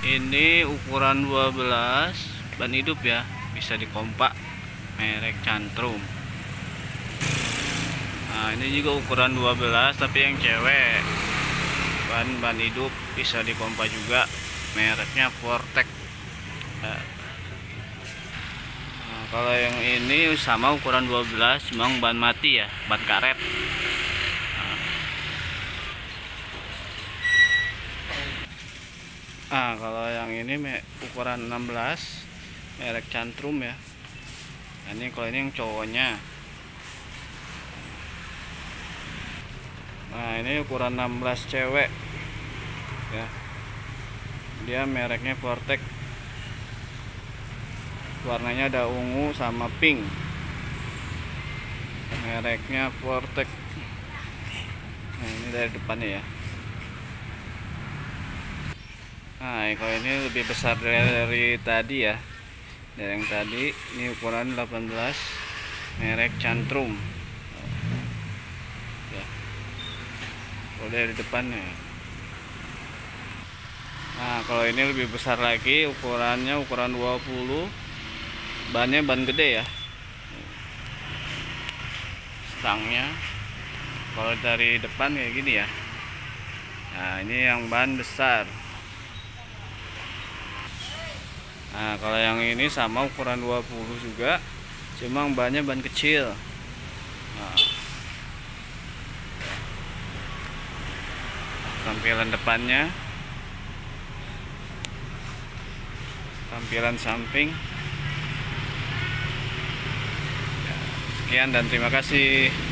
Ini ukuran 12, ban hidup ya, bisa dikompak, merek Cantrum. Nah, ini juga ukuran 12 tapi yang cewek. Ban hidup, bisa dikompak juga, mereknya Vortex. Nah, kalau yang ini sama ukuran 12, cuma ban mati ya, ban karet. Kalau yang ini ukuran 16, merek Cantrum ya. Nah, ini kalau ini yang cowoknya. Nah, ini ukuran 16 cewek ya. Dia mereknya Vortex. Warnanya ada ungu sama pink. Mereknya Vortex. Nah, ini dari depannya ya. Nah, kalau ini lebih besar dari tadi ya. Dari yang tadi, ini ukuran 18, merek Cantrum. Ya. Kalau dari depannya. Nah, kalau ini lebih besar lagi, ukurannya ukuran 20. Bannya ban gede ya. Stangnya. Kalau dari depan kayak gini ya. Nah, ini yang ban besar. Nah, kalau yang ini sama ukuran 20 juga, cuma bannya ban kecil. Nah, tampilan depannya, tampilan samping. Sekian dan terima kasih.